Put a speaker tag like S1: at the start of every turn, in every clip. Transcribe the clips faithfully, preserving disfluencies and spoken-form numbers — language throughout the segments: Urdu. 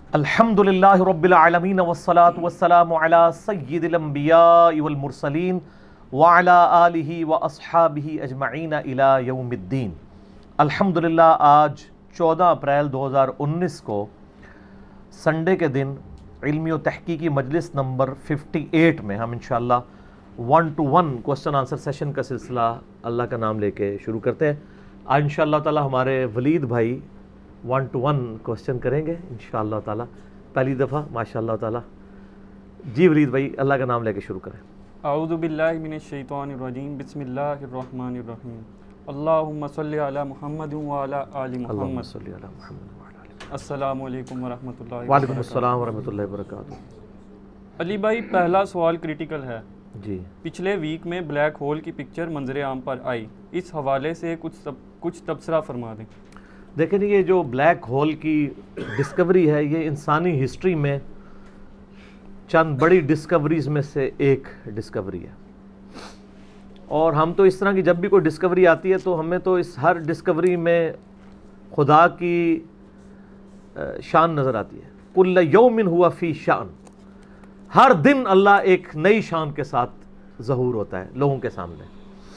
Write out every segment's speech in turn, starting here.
S1: الحمدللہ رب العالمین والصلاة والسلام علی سید الانبیاء والمرسلین وعلی آلہ واصحابہ اجمعین الی یوم الدین۔ الحمدللہ آج چودہ اپریل دو ہزار انیس کو سنڈے کے دن علمی و تحقیقی مجلس نمبر ففٹی ایٹ میں ہم انشاءاللہ one to one question answer session کا سلسلہ اللہ کا نام لے کے شروع کرتے ہیں۔ آج انشاءاللہ تعالی ہمارے ولید بھائی ون ٹو ون کوسچن کریں گے انشاءاللہ تعالی، پہلی دفعہ ماشاءاللہ تعالی۔ جی ولید بھائی اللہ کا نام لے کے شروع کریں۔
S2: اعوذ باللہ من الشیطان الرجیم، بسم اللہ الرحمن الرحیم، اللہم صلی علی محمد وعلی آل
S1: اللہم
S2: محمد۔
S1: صلی علی محمد وعلی آل
S2: السلام علیکم ورحمۃ اللہ
S1: محمد۔ وعلیکم السلام ورحمۃ اللہ وبرکاتہ۔
S2: علی بھائی، پہلا سوال کریٹیکل ہے۔
S1: جی
S2: پچھلے ویک میں بلیک ہول کی پکچر منظر عام پر آئی، اس حوالے سے کچھ کچھ تبصرہ فرما دیں۔
S1: دیکھیں یہ جو بلیک ہول کی ڈسکوری ہے یہ انسانی ہسٹری میں چند بڑی ڈسکوریز میں سے ایک ڈسکوری ہے، اور ہم تو اس طرح کی جب بھی کوئی ڈسکوری آتی ہے تو ہمیں تو اس ہر ڈسکوری میں خدا کی شان نظر آتی ہے۔ کل یوم ہوا فی شان، ہر دن اللہ ایک نئی شان کے ساتھ ظہور ہوتا ہے لوگوں کے سامنے۔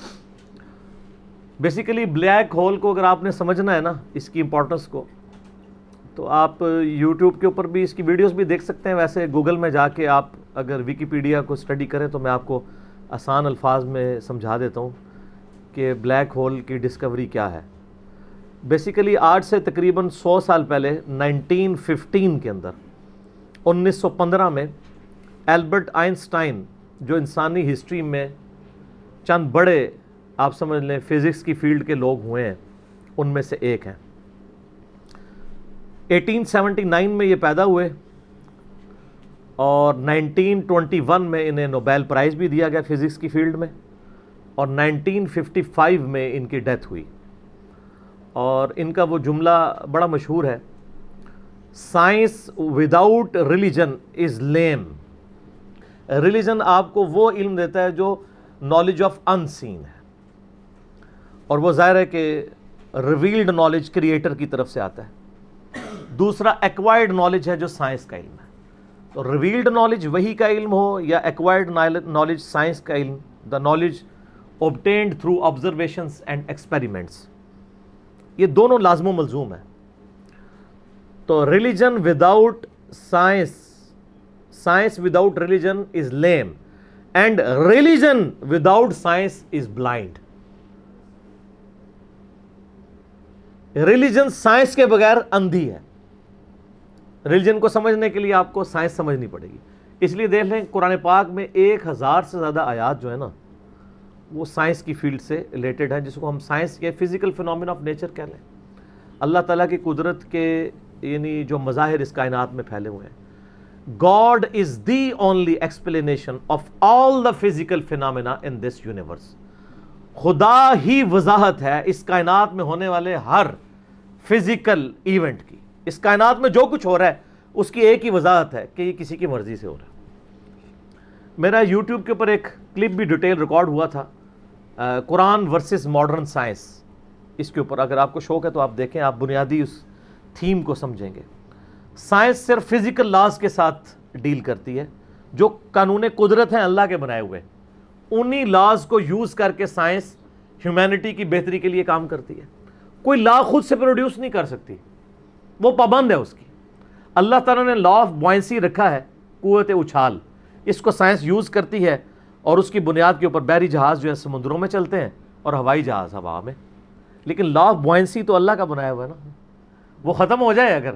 S1: بیسیکلی بلیک ہول کو اگر آپ نے سمجھنا ہے نا، اس کی امپورٹنس کو، تو آپ یوٹیوب کے اوپر بھی اس کی ویڈیوز بھی دیکھ سکتے ہیں۔ ویسے گوگل میں جا کے آپ اگر ویکیپیڈیا کو اسٹڈی کریں تو میں آپ کو آسان الفاظ میں سمجھا دیتا ہوں کہ بلیک ہول کی ڈسکوری کیا ہے۔ بیسیکلی آج سے تقریباً سو سال پہلے نائنٹین ففٹین کے اندر انیس سو پندرہ میں البرٹ آئنسٹائن، جو انسانی ہسٹری میں چند بڑے آپ سمجھ لیں فزکس کی فیلڈ کے لوگ ہوئے ہیں، ان میں سے ایک ہیں۔ ایٹین سیونٹی نائن میں یہ پیدا ہوئے اور نائنٹین ٹوینٹی ون میں انہیں نوبیل پرائز بھی دیا گیا فزکس کی فیلڈ میں، اور نائنٹین ففٹی فائیو میں ان کی ڈیتھ ہوئی۔ اور ان کا وہ جملہ بڑا مشہور ہے، science without religion is lame. Religion آپ کو وہ علم دیتا ہے جو نالج آف ان سین ہے، اور وہ ظاہر ہے کہ ریویلڈ نالج کریٹر کی طرف سے آتا ہے۔ دوسرا ایکوائرڈ نالج ہے جو سائنس کا علم ہے۔ تو ریویلڈ نالج وحی کا علم ہو یا ایکوائرڈ نالج سائنس کا علم، the knowledge obtained through observations and experiments, یہ دونوں لازم و ملزوم ہیں۔ تو religion without science, science without religion is lame, and religion without science is blind. ریلیجن سائنس کے بغیر اندھی ہے۔ ریلیجن کو سمجھنے کے لیے آپ کو سائنس سمجھنی پڑے گی۔ اس لیے دیکھ لیں قرآن پاک میں ایک ہزار سے زیادہ آیات جو ہے نا وہ سائنس کی فیلڈ سے ریلیٹڈ ہیں، جس کو ہم سائنس یا فزیکل فینومینا آف نیچر کہہ لیں۔ اللہ تعالیٰ کی قدرت کے یعنی جو مظاہر اس کائنات میں پھیلے ہوئے ہیں۔ God is the only explanation of all the physical phenomena in this universe۔ خدا ہی وضاحت ہے اس کائنات میں ہونے والے ہر فزیکل ایونٹ کی۔ اس کائنات میں جو کچھ ہو رہا ہے اس کی ایک ہی وضاحت ہے کہ یہ کسی کی مرضی سے ہو رہا ہے۔ میرا یوٹیوب کے اوپر ایک کلپ بھی ڈیٹیل ریکارڈ ہوا تھا، قرآن ورسز ماڈرن سائنس، اس کے اوپر اگر آپ کو شوق ہے تو آپ دیکھیں، آپ بنیادی اس تھیم کو سمجھیں گے۔ سائنس صرف فزیکل لاز کے ساتھ ڈیل کرتی ہے، جو قانون قدرت ہیں اللہ کے بنائے ہوئے، انہی لاز کو یوز کر کے سائنس ہیومینٹی کی بہتری کے لیے کام کرتی ہے۔ کوئی لا خود سے پروڈیوس نہیں کر سکتی، وہ پابند ہے اس کی۔ اللہ تعالیٰ نے لا آف بوائنسی رکھا ہے، قوت اچھال، اس کو سائنس یوز کرتی ہے، اور اس کی بنیاد کے اوپر بحری جہاز جو ہے سمندروں میں چلتے ہیں اور ہوائی جہاز ہوا میں۔ لیکن لا آف بوائنسی تو اللہ کا بنایا ہوا ہے نا، وہ ختم ہو جائے اگر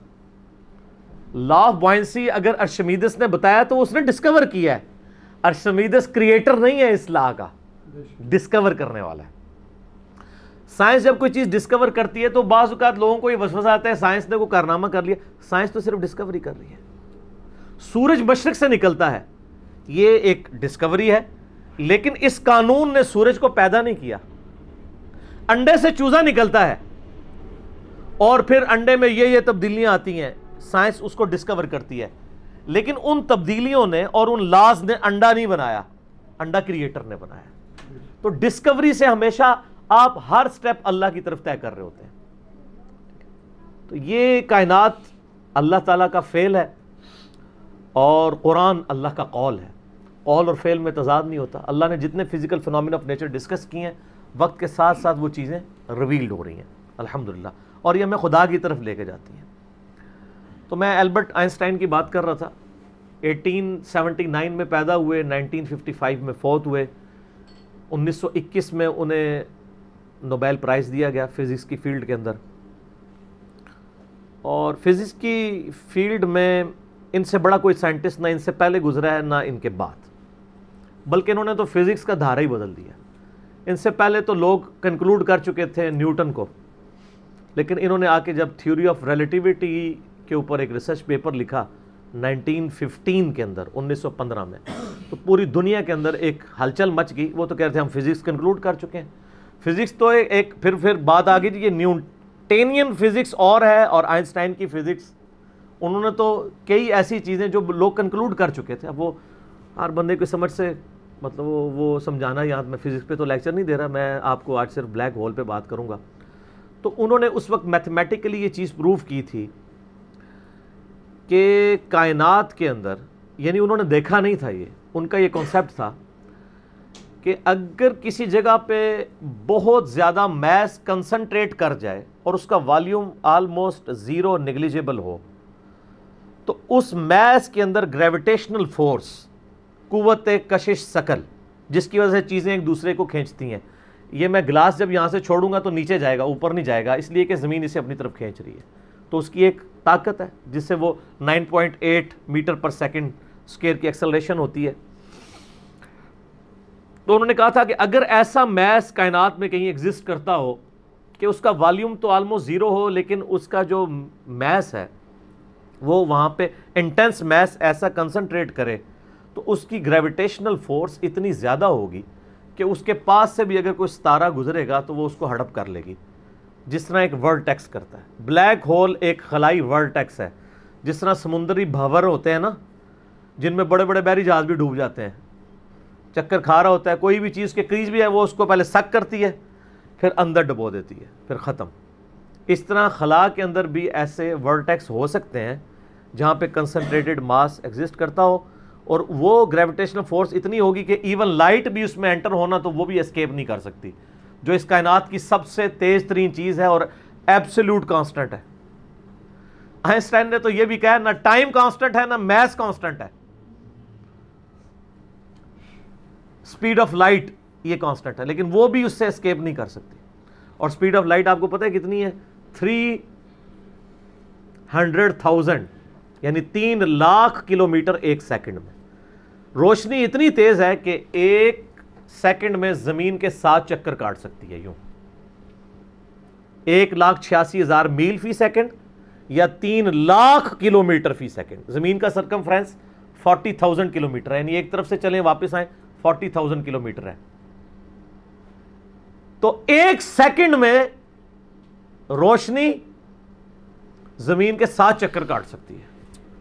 S1: لا آف بوائنسی اگر ارشمیدس نے بتایا تو اس نے ڈسکور کیا ہے۔ ارشمیدس کریٹر نہیں ہے اس لا کا، ڈسکور کرنے والا ہے۔ سائنس جب کوئی چیز ڈسکور کرتی ہے تو بعض اوقات لوگوں کو یہ وسوسہ آتا ہے سائنس نے کوئی کارنامہ کر لیا۔ سائنس تو صرف ڈسکوری کر رہی ہے۔ سورج مشرق سے نکلتا ہے، یہ ایک ڈسکوری ہے، لیکن اس قانون نے سورج کو پیدا نہیں کیا۔ انڈے سے چوزا نکلتا ہے اور پھر انڈے میں یہ یہ تبدیلیاں آتی ہیں، سائنس اس کو ڈسکور کرتی ہے، لیکن ان تبدیلیوں نے اور ان لاز نے انڈا نہیں بنایا، انڈا کریٹر نے بنایا۔ تو ڈسکوری سے ہمیشہ آپ ہر سٹیپ اللہ کی طرف طے کر رہے ہوتے ہیں۔ تو یہ کائنات اللہ تعالیٰ کا فعل ہے اور قرآن اللہ کا قول ہے. قول اور فعل میں تضاد نہیں ہوتا. اللہ نے جتنے physical phenomena of nature discuss کیے ہیں وقت کے ساتھ ساتھ وہ چیزیں ریویلڈ ہو رہی ہیں الحمدللہ, اور یہ ہمیں خدا کی طرف لے کے جاتی ہیں. تو میں البرٹ آئنسٹائن کی بات کر رہا تھا. ایٹین سیونٹی نائن میں پیدا ہوئے, نائنٹین ففٹی فائیو میں فوت ہوئے. انیس سو اکیس میں انہیں نوبیل پرائز دیا گیا فزکس کی فیلڈ کے اندر. اور فزکس کی فیلڈ میں ان سے بڑا کوئی سائنٹسٹ نہ ان سے پہلے گزرا ہے نہ ان کے بعد, بلکہ انہوں نے تو فزکس کا دھارا ہی بدل دیا. ان سے پہلے تو لوگ کنکلوڈ کر چکے تھے نیوٹن کو, لیکن انہوں نے آ کے جب تھیوری آف ریلیٹیوٹی کے اوپر ایک ریسرچ پیپر لکھا نائنٹین ففٹین کے اندر, انیس سو پندرہ میں, تو پوری دنیا کے اندر ایک ہلچل مچ گئی. وہ تو کہتے ہیں ہم فزکس کنکلوڈ کر چکے ہیں. فزکس تو ایک پھر پھر بات آ گئی یہ نیوٹینین فزکس اور ہے اور آئنسٹائن کی فزکس. انہوں نے تو کئی ایسی چیزیں جو لوگ کنکلوڈ کر چکے تھے. اب وہ ہر بندے کی سمجھ سے مطلب وہ وہ سمجھانا, یہاں میں فزکس پہ تو لیکچر نہیں دے رہا, میں آپ کو آج صرف بلیک ہول پہ بات کروں گا. تو انہوں نے اس وقت میتھمیٹیکلی یہ چیز پروف کی تھی کہ کائنات کے اندر, یعنی انہوں نے دیکھا نہیں تھا, یہ ان کا یہ کانسیپٹ تھا کہ اگر کسی جگہ پہ بہت زیادہ میس کنسنٹریٹ کر جائے اور اس کا والیوم آلموسٹ زیرو نیگلیجیبل ہو, تو اس میس کے اندر گریویٹیشنل فورس, قوت کشش ثقل, جس کی وجہ سے چیزیں ایک دوسرے کو کھینچتی ہیں. یہ میں گلاس جب یہاں سے چھوڑوں گا تو نیچے جائے گا, اوپر نہیں جائے گا, اس لیے کہ زمین اسے اپنی طرف کھینچ رہی ہے. تو اس کی ایک طاقت ہے جس سے وہ nine point eight metre per second square کی ایکسلریشن ہوتی ہے. تو انہوں نے کہا تھا کہ اگر ایسا میس کائنات میں کہیں ایگزسٹ کرتا ہو کہ اس کا والیوم تو آلموسٹ زیرو ہو, لیکن اس کا جو میس ہے وہ وہاں پہ انٹینس میس ایسا کنسنٹریٹ کرے, تو اس کی گریویٹیشنل فورس اتنی زیادہ ہوگی کہ اس کے پاس سے بھی اگر کوئی ستارہ گزرے گا تو وہ اس کو ہڑپ کر لے گی, جس طرح ایک ورٹیکس کرتا ہے. بلیک ہول ایک خلائی ورٹیکس ہے, جس طرح سمندری بھنور ہوتے ہیں نا, جن میں بڑے بڑے بحری جہاز بھی ڈوب جاتے ہیں, چکر کھا رہا ہوتا ہے, کوئی بھی چیز کے قریب بھی ہے وہ اس کو پہلے سک کرتی ہے پھر اندر ڈبو دیتی ہے پھر ختم. اس طرح خلا کے اندر بھی ایسے ورٹیکس ہو سکتے ہیں جہاں پہ کنسنٹریٹڈ ماس ایگزسٹ کرتا ہو, اور وہ گریویٹیشنل فورس اتنی ہوگی کہ ایون لائٹ بھی اس میں انٹر ہونا تو وہ بھی اسکیپ نہیں کر سکتی, جو اس کائنات کی سب سے تیز ترین چیز ہے اور ایبسولوٹ کانسٹنٹ ہے. آئنسٹائن نے تو یہ بھی کہا نہ ٹائم کانسٹنٹ ہے نہ میس کانسٹنٹ ہے, سپیڈ آف لائٹ یہ کانسٹنٹ ہے, لیکن وہ بھی اس سے اسکیپ نہیں کر سکتی. اور سپیڈ آف لائٹ آپ کو پتہ ہے کتنی ہے؟ تھری ہنڈریڈ تھاؤزینڈ, یعنی تین لاکھ کلومیٹر ایک سیکنڈ میں. روشنی اتنی تیز ہے کہ ایک سیکنڈ میں زمین کے سات چکر کاٹ سکتی ہے, یوں ایک لاکھ چھیاسی ہزار میل فی سیکنڈ یا تین لاکھ کلومیٹر فی سیکنڈ. زمین کا سرکمفرنس فورٹی تھاؤزینڈ کلومیٹر ہے, یعنی ایک طرف سے چلیں واپس آئیں فورٹی تھاؤزینڈ کلومیٹر ہے. تو ایک سیکنڈ میں روشنی زمین کے سات چکر کاٹ سکتی ہے.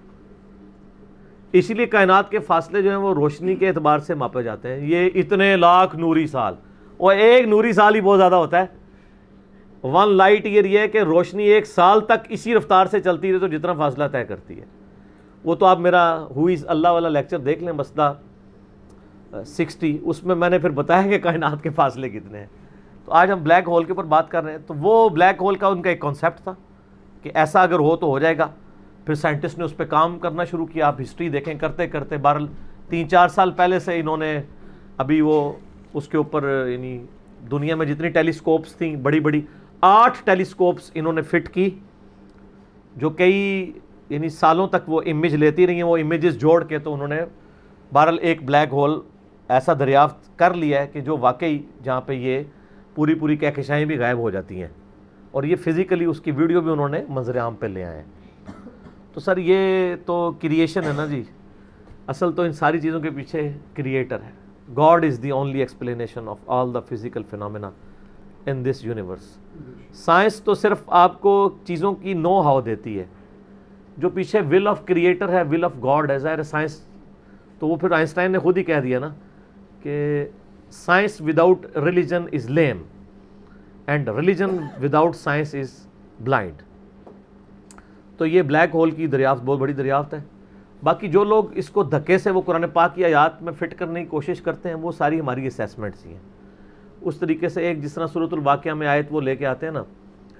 S1: اسی لیے کائنات کے فاصلے جو ہیں وہ روشنی کے اعتبار سے ماپے جاتے ہیں. یہ اتنے لاکھ نوری سال, اور ایک نوری سال ہی بہت زیادہ ہوتا ہے. ون لائٹ ایئر یہ ہے کہ روشنی ایک سال تک اسی رفتار سے چلتی رہے تو جتنا فاصلہ طے کرتی ہے. وہ تو آپ میرا ہوئیز اللہ والا لیکچر دیکھ لیں, مسئلہ سکسٹی, اس میں میں نے پھر بتایا کہ کائنات کے فاصلے کتنے ہیں. تو آج ہم بلیک ہول کے اوپر بات کر رہے ہیں. تو وہ بلیک ہول کا ان کا ایک کانسیپٹ تھا کہ ایسا اگر ہو تو ہو جائے گا. پھر سائنٹسٹ نے اس پہ کام کرنا شروع کیا. آپ ہسٹری دیکھیں, کرتے کرتے بہرحال تین چار سال پہلے سے انہوں نے ابھی وہ اس کے اوپر, یعنی دنیا میں جتنی ٹیلیسکوپس تھیں بڑی بڑی, آٹھ ٹیلیسکوپس انہوں نے فٹ کی, جو کئی یعنی سالوں تک وہ امیج لیتی رہی ہیں. وہ امیجز جوڑ کے تو انہوں نے بہرحال ایک بلیک ہول ایسا دریافت کر لیا ہے کہ جو واقعی جہاں پہ یہ پوری پوری کہکشائیں بھی غائب ہو جاتی ہیں, اور یہ فزیکلی اس کی ویڈیو بھی انہوں نے منظر عام پہ لے آئے ہیں. تو سر یہ تو کریشن ہے نا جی, اصل تو ان ساری چیزوں کے پیچھے کریٹر ہے. God is the only explanation of all the physical phenomena in this universe. Science تو صرف آپ کو چیزوں کی نو ہاؤ دیتی ہے, جو پیچھے ول آف کریٹر ہے, ول آف گاڈ ہے. ظاہر سائنس تو وہ پھر آئنسٹائن نے خود ہی کہہ دیا نا کہ science without religion is lame and religion without science is blind. تو یہ بلیک ہول کی دریافت بہت بڑی دریافت ہے. باقی جو لوگ اس کو دھکے سے وہ قرآن پاک کی آیات میں فٹ کرنے کی کوشش کرتے ہیں وہ ساری ہماری اسیسمنٹس ہی ہیں. اس طریقے سے ایک جس طرح سورۃ الواقعہ میں آیت وہ لے کے آتے ہیں نا،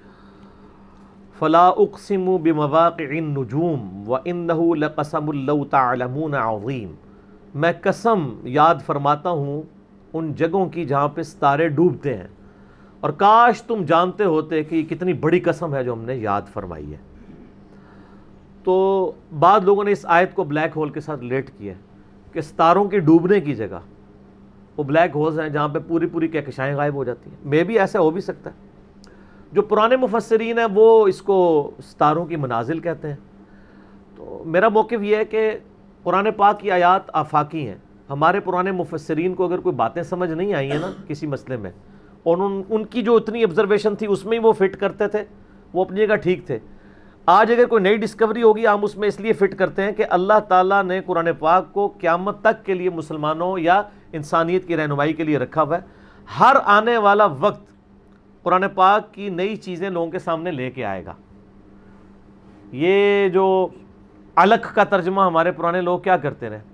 S1: فلا اقسم بمواقع النجوم وانه لقسم لو تعلمون عظیم، میں قسم یاد فرماتا ہوں ان جگہوں کی جہاں پہ ستارے ڈوبتے ہیں، اور کاش تم جانتے ہوتے کہ یہ کتنی بڑی قسم ہے جو ہم نے یاد فرمائی ہے. تو بعض لوگوں نے اس آیت کو بلیک ہول کے ساتھ ریلیٹ کیا ہے کہ ستاروں کے ڈوبنے کی جگہ وہ بلیک ہولز ہیں جہاں پہ پوری پوری کہکشائیں غائب ہو جاتی ہیں. مے بھی ایسا ہو بھی سکتا ہے. جو پرانے مفسرین ہیں وہ اس کو ستاروں کی منازل کہتے ہیں. تو میرا موقف یہ ہے کہ قرآن پاک کی آیات آفاقی ہیں. ہمارے پرانے مفسرین کو اگر کوئی باتیں سمجھ نہیں آئی ہیں نا کسی مسئلے میں، اور ان ان کی جو اتنی آبزرویشن تھی اس میں ہی وہ فٹ کرتے تھے، وہ اپنی جگہ ٹھیک تھے. آج اگر کوئی نئی ڈسکوری ہوگی ہم اس میں اس لیے فٹ کرتے ہیں کہ اللہ تعالیٰ نے قرآن پاک کو قیامت تک کے لیے مسلمانوں یا انسانیت کی رہنمائی کے لیے رکھا ہوا ہے. ہر آنے والا وقت قرآن پاک کی نئی چیزیں لوگوں کے سامنے لے کے آئے گا. یہ جو علق کا ترجمہ ہمارے پرانے لوگ کیا کرتے رہے،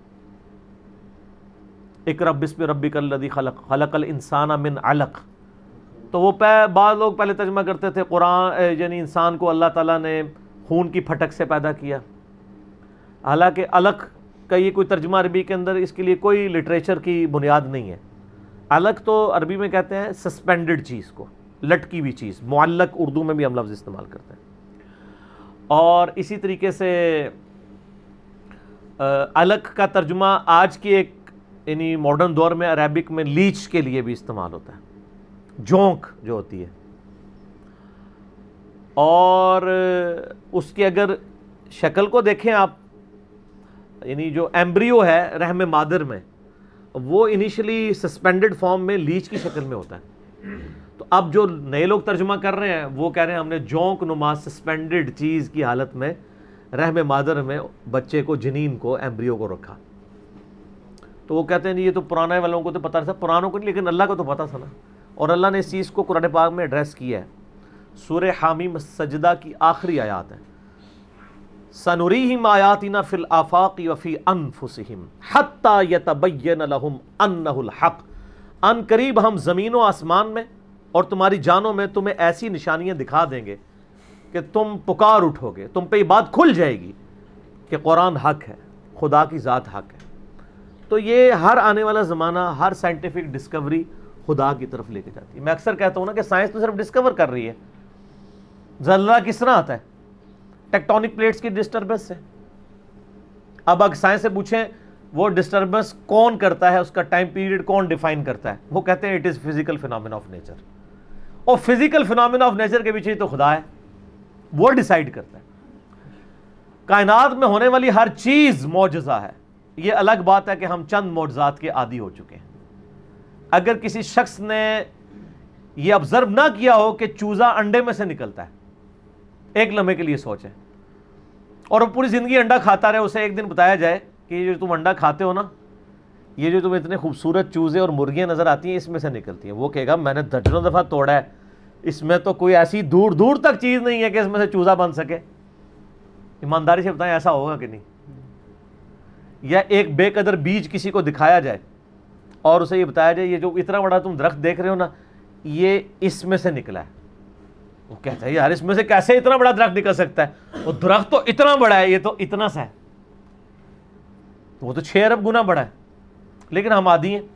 S1: اقرأ بسم ربک الذی خلق خلق الانسان من علق، تو وہ بعض لوگ پہلے ترجمہ کرتے تھے قرآن یعنی انسان کو اللہ تعالیٰ نے خون کی پھٹک سے پیدا کیا. حالانکہ علق کا یہ کوئی ترجمہ عربی کے اندر اس کے لیے کوئی لٹریچر کی بنیاد نہیں ہے. علق تو عربی میں کہتے ہیں سسپینڈڈ چیز کو، لٹکی ہوئی چیز. معلق اردو میں بھی ہم لفظ استعمال کرتے ہیں. اور اسی طریقے سے علق کا ترجمہ آج کی ایک یعنی ماڈرن دور میں عربک میں لیچ کے لیے بھی استعمال ہوتا ہے، جونک جو ہوتی ہے. اور اس کی اگر شکل کو دیکھیں آپ، یعنی جو ایمبریو ہے رحم مادر میں، وہ انیشلی سسپینڈڈ فارم میں لیچ کی شکل میں ہوتا ہے. تو اب جو نئے لوگ ترجمہ کر رہے ہیں وہ کہہ رہے ہیں ہم نے جونک نما سسپینڈڈ چیز کی حالت میں رحم مادر میں بچے کو، جنین کو، ایمبریو کو رکھا. تو وہ کہتے ہیں یہ تو پرانے والوں کو تو پتہ تھا، پرانوں کو نہیں، لیکن اللہ کو تو پتہ تھا نا. اور اللہ نے اس چیز کو قرآن پاک میں ایڈریس کیا ہے. سورہ حامیم سجدہ کی آخری آیات ہیں، سَنُرِيهِمْ آیَاتِنَا فِي الْآفَاقِ وَفِي أَنفُسِهِمْ حَتَّى يَتَبَيَّنَ لَهُمْ أَنَّهُ الْحَقُّ، ان قریب ہم زمین و آسمان میں اور تمہاری جانوں میں تمہیں ایسی نشانیاں دکھا دیں گے کہ تم پکار اٹھو گے، تم پہ یہ بات کھل جائے گی کہ قرآن حق ہے، خدا کی ذات حق ہے. تو یہ ہر آنے والا زمانہ، ہر سائنٹیفک ڈسکوری خدا کی طرف لے کے جاتی ہے. میں اکثر کہتا ہوں نا کہ سائنس تو صرف ڈسکور کر رہی ہے. زلزلہ کس طرح آتا ہے؟ ٹیکٹونک پلیٹس کی ڈسٹربنس سے. اب اگر سائنس سے پوچھیں وہ ڈسٹربنس کون کرتا ہے، اس کا ٹائم پیریڈ کون ڈیفائن کرتا ہے، وہ کہتے ہیں it is physical phenomena of nature. اور فزیکل فینومینا آف نیچر کے پیچھے تو خدا ہے، وہ ڈیسائیڈ کرتا ہے. کائنات میں ہونے والی ہر چیز معجزہ ہے. یہ الگ بات ہے کہ ہم چند معجزات کے عادی ہو چکے ہیں. اگر کسی شخص نے یہ آبزرو نہ کیا ہو کہ چوزا انڈے میں سے نکلتا ہے، ایک لمحے کے لیے سوچیں، اور وہ پوری زندگی انڈا کھاتا رہے، اسے ایک دن بتایا جائے کہ یہ جو تم انڈا کھاتے ہو نا، یہ جو تمہیں اتنے خوبصورت چوزے اور مرغیاں نظر آتی ہیں اس میں سے نکلتی ہیں، وہ کہے گا میں نے درجنوں دفعہ توڑا ہے، اس میں تو کوئی ایسی دور دور تک چیز نہیں ہے کہ اس میں سے چوزا بن سکے. ایمانداری سے بتائیں ایسا ہوگا کہ نہیں؟ یا ایک بے قدر بیج کسی کو دکھایا جائے اور اسے یہ بتایا جائے یہ جو اتنا بڑا تم درخت دیکھ رہے ہو نا یہ اس میں سے نکلا ہے، وہ کہتا ہے یار اس میں سے کیسے اتنا بڑا درخت نکل سکتا ہے، وہ درخت تو اتنا بڑا ہے، یہ تو اتنا سا ہے، وہ تو چھ ارب گنا بڑا ہے. لیکن ہم عادی ہیں.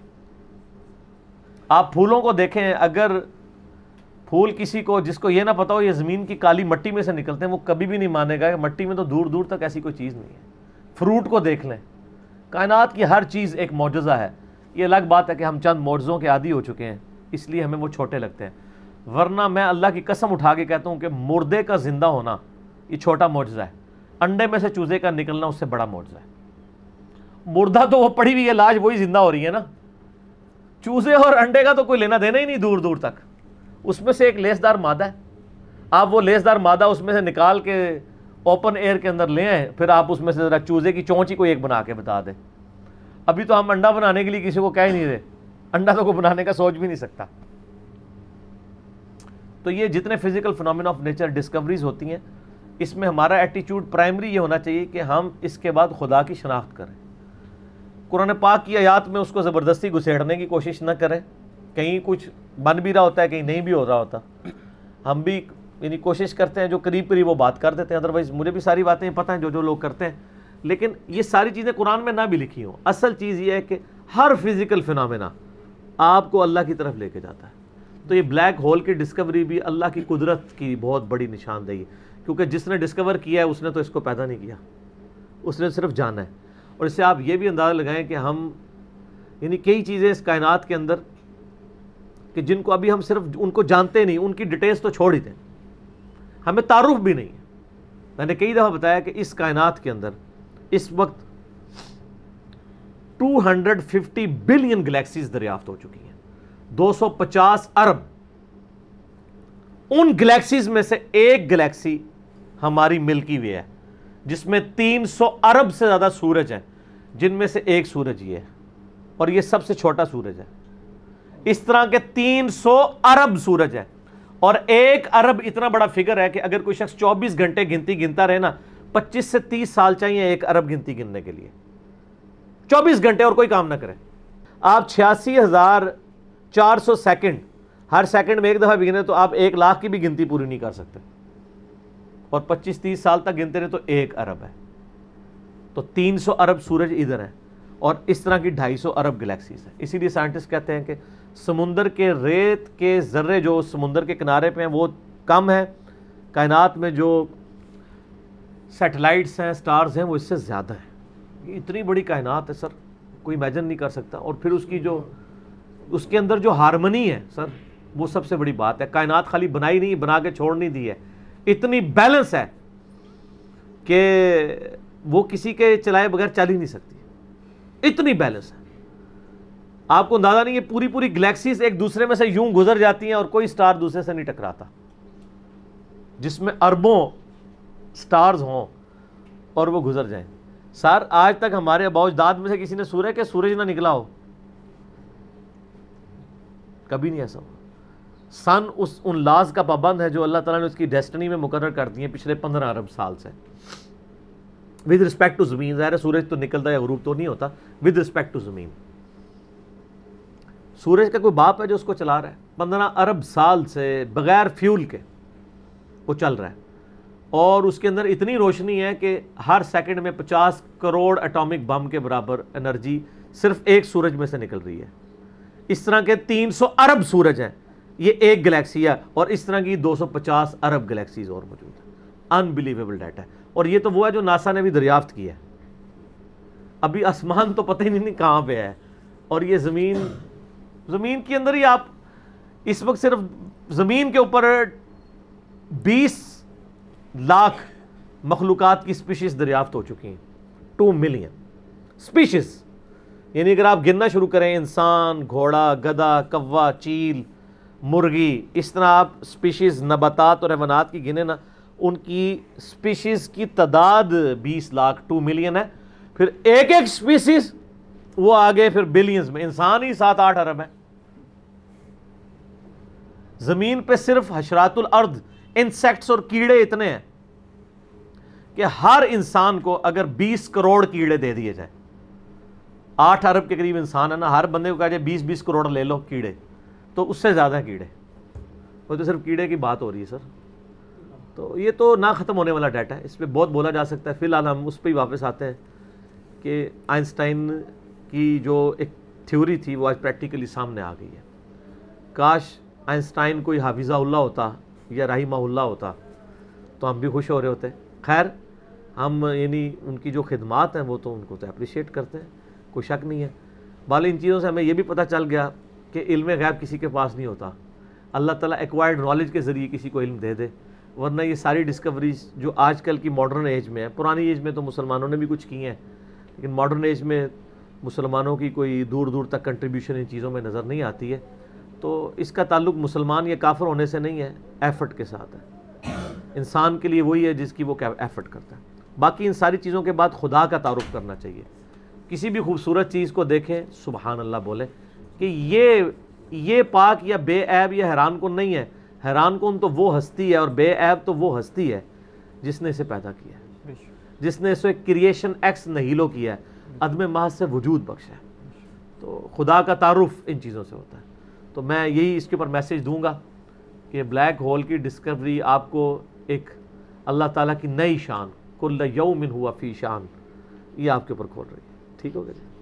S1: آپ پھولوں کو دیکھیں، اگر پھول کسی کو جس کو یہ نہ پتا ہو یہ زمین کی کالی مٹی میں سے نکلتے ہیں، وہ کبھی بھی نہیں مانے گا کہ مٹی میں تو دور دور تک ایسی کوئی چیز نہیں ہے. فروٹ کو دیکھ لیں، کائنات کی ہر چیز ایک معجزہ ہے. یہ الگ بات ہے کہ ہم چند معجزوں کے عادی ہو چکے ہیں، اس لیے ہمیں وہ چھوٹے لگتے ہیں. ورنہ میں اللہ کی قسم اٹھا کے کہتا ہوں کہ مردے کا زندہ ہونا یہ چھوٹا معجزہ ہے، انڈے میں سے چوزے کا نکلنا اس سے بڑا معجزہ ہے. مردہ تو وہ پڑی ہوئی ہے لاش، وہی زندہ ہو رہی ہے نا. چوزے اور انڈے کا تو کوئی لینا دینا ہی نہیں دور دور تک. اس میں سے ایک لیسدار مادہ ہے، آپ وہ لیسدار مادہ اس میں سے نکال کے اوپن ایئر کے اندر لے آئیں، پھر آپ اس میں سے ذرا چوزے کی چونچی کو ایک بنا کے بتا دیں. ابھی تو ہم انڈا بنانے کے لیے کسی کو کہہ ہی نہیں رہے، انڈا تو کوئی بنانے کا سوچ بھی نہیں سکتا. تو یہ جتنے physical phenomena of nature discoveries ہوتی ہیں اس میں ہمارا ایٹیچیوڈ پرائمری یہ ہونا چاہیے کہ ہم اس کے بعد خدا کی شناخت کریں. قرآن پاک کی آیات میں اس کو زبردستی گھسیڑنے کی کوشش نہ کریں. کہیں کچھ بن بھی رہا ہوتا ہے, کہیں نہیں بھی ہو رہا ہوتا. ہم بھی یعنی کوشش کرتے ہیں جو قریب قریب وہ بات کر دیتے ہیں, ادروائز مجھے بھی ساری باتیں پتہ ہیں جو جو لوگ کرتے ہیں, لیکن یہ ساری چیزیں قرآن میں نہ بھی لکھی ہوں. اصل چیز یہ ہے کہ ہر فزیکل فنامنا آپ کو اللہ کی طرف لے کے جاتا ہے. تو یہ بلیک ہول کی ڈسکوری بھی اللہ کی قدرت کی بہت بڑی نشاندہی ہے, کیونکہ جس نے ڈسکور کیا ہے اس نے تو اس کو پیدا نہیں کیا, اس نے صرف جانا ہے. اور اس سے آپ یہ بھی اندازہ لگائیں کہ ہم یعنی کئی چیزیں اس کائنات کے اندر کہ جن کو ابھی ہم صرف ان کو جانتے نہیں, ان کی ڈیٹیلز تو چھوڑ ہی دیں, ہمیں تعارف بھی نہیں ہے. میں نے کئی دفعہ بتایا کہ اس کائنات کے اندر اس وقت دو سو پچاس بلین گلیکسیز دریافت ہو چکی ہیں, دو سو پچاس ارب. ان گلیکسیز میں سے ایک گلیکسی ہماری ملکی وے ہے جس میں تین سو ارب سے زیادہ سورج ہیں, جن میں سے ایک سورج یہ ہے, اور یہ سب سے چھوٹا سورج ہے. اس طرح کے تین سو ارب سورج ہے, اور ایک ارب اتنا بڑا فگر ہے کہ اگر کوئی شخص چوبیس گھنٹے گنتی گنتا رہے نا, پچیس سے تیس سال چاہیے ایک ارب گنتی گننے کے لیے, چوبیس گھنٹے اور کوئی کام نہ کرے. آپ چھیاسی ہزار چار سو سیکنڈ ہر سیکنڈ میں ایک دفعہ بھی گنے تو آپ ایک لاکھ کی بھی گنتی پوری نہیں کر سکتے, اور پچیس تیس سال تک گنتے رہے تو ایک ارب ہے. تو تین سو ارب سورج ادھر ہیں, اور اس طرح کی ڈھائی سو ارب گلیکسیز ہیں. اسی لیے سائنٹسٹ کہتے ہیں کہ سمندر کے ریت کے ذرے جو سمندر کے کنارے پہ ہیں وہ کم ہیں, کائنات میں جو سیٹلائٹس ہیں, سٹارز ہیں, وہ اس سے زیادہ ہیں. یہ اتنی بڑی کائنات ہے سر, کوئی امیجن نہیں کر سکتا. اور پھر اس کی جو اس کے اندر جو ہارمنی ہے سر, وہ سب سے بڑی بات ہے. کائنات خالی بنائی نہیں, بنا کے چھوڑ نہیں دی ہے, اتنی بیلنس ہے کہ وہ کسی کے چلائے بغیر چل ہی نہیں سکتی, اتنی بیلنس ہے. آپ کو اندازہ نہیں, یہ پوری پوری گلیکسیز ایک دوسرے میں سے یوں گزر جاتی ہیں اور کوئی سٹار دوسرے سے نہیں ٹکراتا, جس میں اربوں سٹارز ہوں اور وہ گزر جائیں. سر آج تک ہمارے آباء و اجداد میں سے کسی نے سورج کہ سورج نہ نکلا ہو, کبھی نہیں ایسا ہوا. سن اس ان لاز کا پابند ہے جو اللہ تعالیٰ نے اس کی ڈیسٹنی میں مقرر کر دی ہیں پچھلے پندرہ ارب سال سے. ود رسپیکٹ ٹو زمین, ظاہر ہے سورج تو نکلتا یا غروب تو نہیں ہوتا, ود رسپیکٹ ٹو زمین. سورج کا کوئی باپ ہے جو اس کو چلا رہا ہے, پندرہ ارب سال سے بغیر فیول کے وہ چل رہا ہے, اور اس کے اندر اتنی روشنی ہے کہ ہر سیکنڈ میں پچاس کروڑ اٹامک بم کے برابر انرجی صرف ایک سورج میں سے نکل رہی ہے. اس طرح کے تین سو ارب سورج ہیں, یہ ایک گلیکسی ہے, اور اس طرح کی دو سو پچاس ارب گلیکسیز اور موجود ہیں. انبلیویبل ڈیٹا ہے. اور یہ تو وہ ہے جو ناسا نے بھی دریافت کیا ہے. ابھی آسمان تو پتہ ہی نہیں کہاں پہ ہے, اور یہ زمین زمین کے اندر ہی آپ اس وقت صرف زمین کے اوپر بیس لاکھ مخلوقات کی سپیشیز دریافت ہو چکی ہیں, ٹو ملین سپیشیز. یعنی اگر آپ گننا شروع کریں, انسان, گھوڑا, گدھا, کوا, چیل, مرغی, اس طرح آپ سپیشیز نباتات اور حیوانات کی گنے نا, ان کی سپیشیز کی تعداد بیس لاکھ ٹو ملین ہے. پھر ایک ایک سپیشیز وہ آگے پھر بلینز میں, انسان ہی سات آٹھ ارب ہے. زمین پہ صرف حشرات الارض, انسیکٹس اور کیڑے اتنے ہیں کہ ہر انسان کو اگر بیس کروڑ کیڑے دے دیے جائیں, آٹھ ارب کے قریب انسان ہے نا, ہر بندے کو کہا جائے بیس بیس کروڑ لے لو کیڑے, تو اس سے زیادہ ہیں کیڑے. وہ تو صرف کیڑے کی بات ہو رہی ہے سر. تو یہ تو نہ ختم ہونے والا ڈیٹا ہے, اس پہ بہت بولا جا سکتا ہے. فی الحال ہم اس پہ ہی واپس آتے ہیں کہ آئنسٹائن کی جو ایک تھیوری تھی وہ آج پریکٹیکلی سامنے آ گئی ہے. کاش آئنسٹائن کوئی حافظہ اللہ ہوتا یا رحمہ اللہ ہوتا تو ہم بھی خوش ہو رہے ہوتے. خیر, ہم یعنی ان کی جو خدمات ہیں وہ تو ان کو تو اپریشیٹ کرتے ہیں, کوئی شک نہیں ہے. بالے ان چیزوں سے ہمیں یہ بھی پتہ چل گیا کہ علم غیب کسی کے پاس نہیں ہوتا, اللہ تعالیٰ ایکوائرڈ نالج کے ذریعے کسی کو علم دے دے. ورنہ یہ ساری ڈسکوریز جو آج کل کی ماڈرن ایج میں ہے, پرانی ایج میں تو مسلمانوں نے بھی کچھ کی ہیں, لیکن ماڈرن ایج میں مسلمانوں کی کوئی دور دور تک کنٹریبیوشن ان چیزوں میں نظر نہیں آتی ہے. تو اس کا تعلق مسلمان یا کافر ہونے سے نہیں ہے, ایفرٹ کے ساتھ ہے. انسان کے لیے وہی ہے جس کی وہ ایفرٹ کرتا ہے. باقی ان ساری چیزوں کے بعد خدا کا تعارف کرنا چاہیے. کسی بھی خوبصورت چیز کو دیکھیں سبحان اللہ بولیں کہ یہ یہ پاک یا بے عیب یا حیران کن نہیں ہے. حیران کن تو وہ ہستی ہے اور بے عیب تو وہ ہستی ہے جس نے اسے پیدا کیا ہے،
S2: بے شک،
S1: جس نے اسے کریشن ایکس نہیلو کیا ہے، عدم محض سے وجود بخشا ہے۔ تو خدا کا تعارف ان چیزوں سے ہوتا ہے۔ تو میں یہی اس کے اوپر میسیج دوں گا کہ بلیک ہول کی ڈسکوری آپ کو ایک اللہ تعالیٰ کی نئی شان، کل یوم ہوا فی شان، یہ آپ کے اوپر کھول رہی ہے۔ ٹھیک ہوگا جی؟